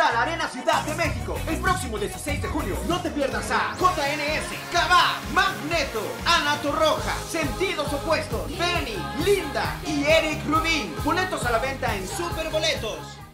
Monumental Arena Ciudad de México el próximo 16 de junio. No te pierdas a JNS, Cabá, Magneto, Ana Torroja, Sentidos Opuestos, Benny, Linda y Eric Rubin. Boletos a la venta en Superboletos.